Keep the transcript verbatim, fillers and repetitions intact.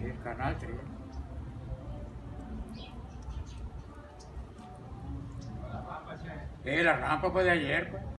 el canal tres. Eh, la rampa fue de ayer, pues.